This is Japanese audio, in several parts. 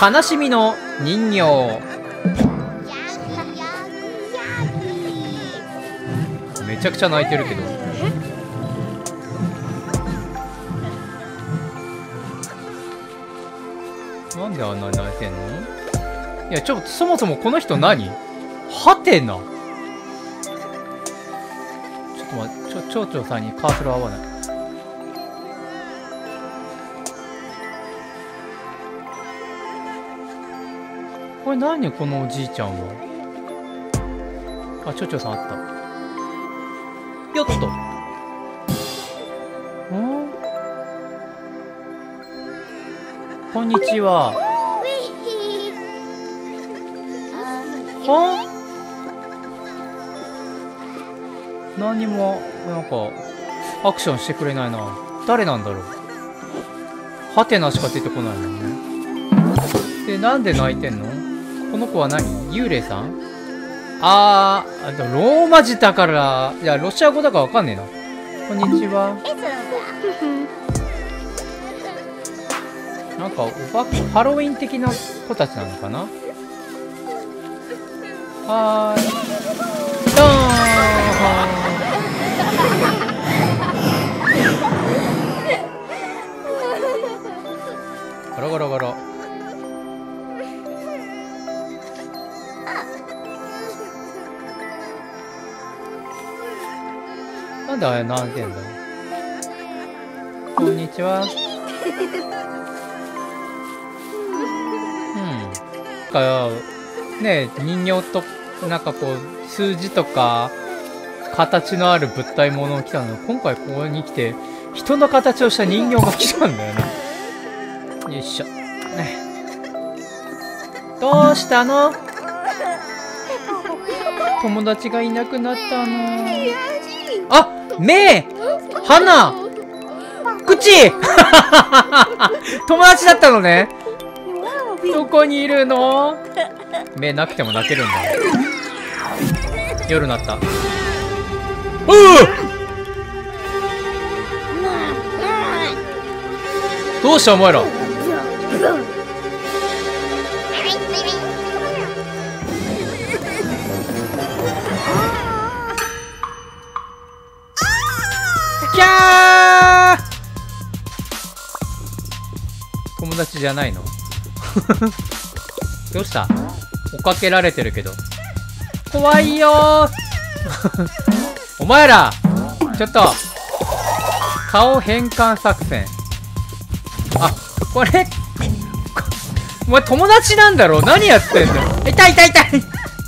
悲しみの人形。めちゃくちゃ泣いてるけど。なんであんなに泣いてんの？いや、そもそもこの人何？はてな。ちょっと待って、町長さんにカーソル合わない。これ何このおじいちゃんは。あ、町長さんあった。よっと。こんにちは。は？何も、なんか、アクションしてくれないな。誰なんだろう。はてなしか出てこないもんね。で、なんで泣いてんの？この子は何？幽霊さん？でもローマ字だから、いや、ロシア語だからわかんねえな。こんにちは。なんか、ハロウィン的な子たちなのかな？はーい。ドーン。ゴロゴロゴロ。なんであれ泣いてんだ？こんにちは。ねえ、人形と、なんかこう、数字とか、形のある物体ものを来たの。今回ここに来て、人の形をした人形が来たんだよね。よいしょ。どうしたの？友達がいなくなったの。あ！目！鼻！口！友達だったのね。どこにいるの？目なくても泣けるんだ。夜になった。どうしたお前ら。キャー！友達じゃないの？どうした？追っかけられてるけど。怖いよー。お前らちょっと顔変換作戦。あ、これお前友達なんだろ？何やってんの？痛い痛い痛い。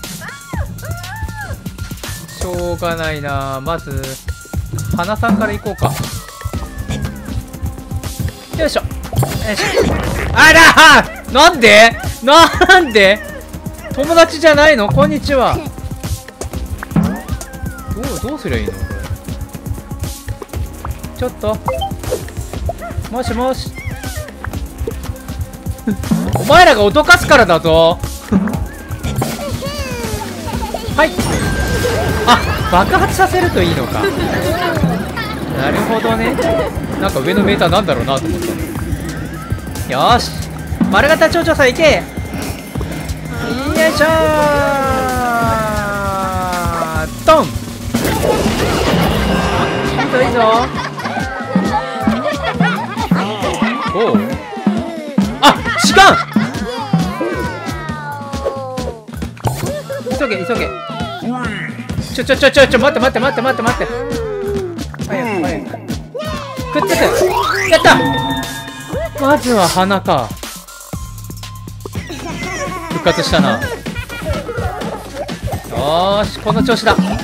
しょうがないな。まず花さんから行こうか。よいしょよいしょ。あらー！なんで？なんで？友達じゃないの？こんにちは。どうすりゃいいのこれ。ちょっと。もしもし。お前らが脅かすからだぞ。はい。あ、爆発させるといいのか。なるほどね。なんか上のメーターなんだろうなと思った。よーし。丸型町長さん行け。よいしょー。ドン。いいぞいいぞ。おう。あ、違う。急げ急げ。ちょ待って。早く。くっつく。やった。まずは鼻か。復活したな。よーし、この調子だ。